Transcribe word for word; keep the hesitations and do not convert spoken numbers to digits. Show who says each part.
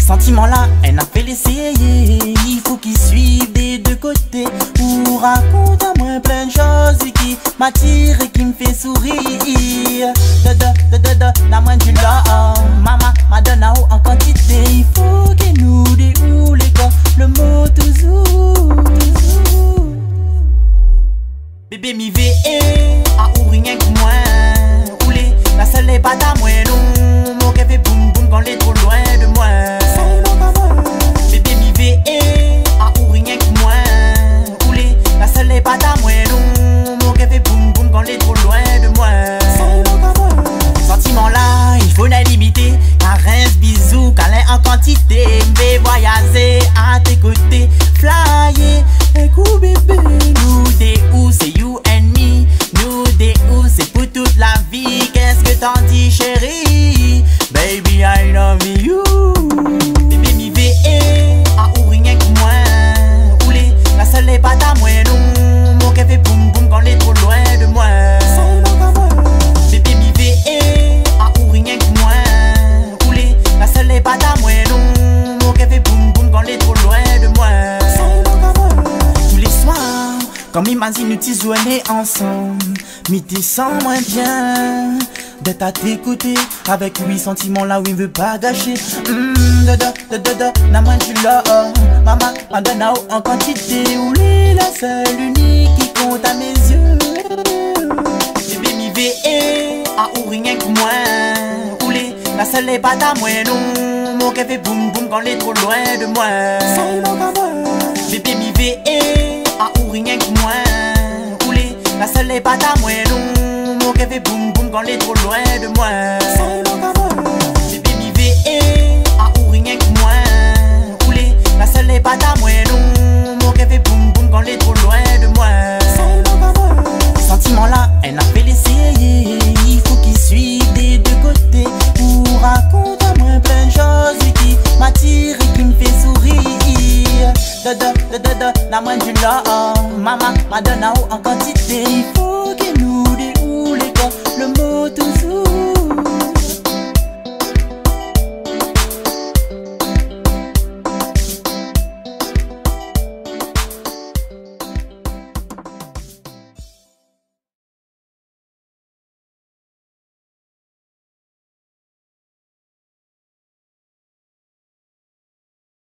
Speaker 1: sentiment là, elle n'a fait l'essayer. Il faut qu'il suive des deux côtés. Ou raconte à moi plein de choses qui m'attirent et qui me fait sourire. De de de de de, la moindre du l'homme. Maman m'a donné en quantité. Il faut qu'il nous déroule comme le mot toujours. Bébé mi ve a ou rien que moi. Oulé, la seule est pas à moi non. Mon cœur fait boum boum quand elle est trop loin de moi. Bébé mi ve a ou rien que moi. Oulé, la seule est pas à moi non. Mon cœur fait boum boum quand elle est trop loin de moi. Sentiment là, il faut la limiter. Caresse, bisous, câlin en quantité. M'fais voyager à tes côtés. Flyer, écoute bébé. Nous des où c'est you and me. Nous des où c'est pour toute la vie. Qu'est-ce que t'en dis chérie? Baby I love you. Bébé mi ve a ou rien que moi. Oulé, la seule est pas à moi non. Mon cœur fait boum boum quand elle est trop loin de moi. Bébé mi ve a ou rien que moi. Oulé, la seule est pas à moi non. Mon cœur fait boum boum quand elle est trop loin de moi. Tous les soirs, comme imagine nous t'y jouer ensemble. Mi t'y sens moins bien d'être à tes côtés. Avec lui sentiment là où il veut pas gâcher. Hum, de de de de de, la main tu l'as. Maman m'a donné en quantité. Oulé, la seule unique qui compte à mes yeux. Bébé mi ve a ou rien que moi. Oulé, la seule est pas à moi non. Mon cœur fait boum boum quand elle est trop loin de moi. Bébé mi ve a ou rien que moi. Oulé, la seule est pas à moi non. Mon cœur fait boum boum quand elle est trop loin de moi. Bébé mi ve a ou rien que moi. Oulé, la seule est pas à moi non. Mon cœur fait boum boum quand elle est trop loin de moi. Sentiment là, elle n'a fait l'essayer. Il faut qu'il suive des deux côtés. Ou raconte à moi plein de choses qui m'attirent et qui me fait sourire. De de de de de, la moindre du l'homme. Maman m'a donné en quantité. Il faut qu'il nous déroule comme le mot toujours.